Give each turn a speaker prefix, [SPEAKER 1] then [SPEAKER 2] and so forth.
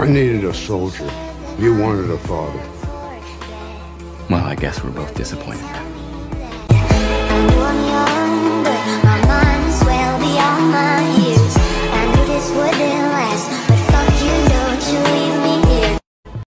[SPEAKER 1] I needed a soldier. You wanted a father.
[SPEAKER 2] Well, I guess we're both disappointed then.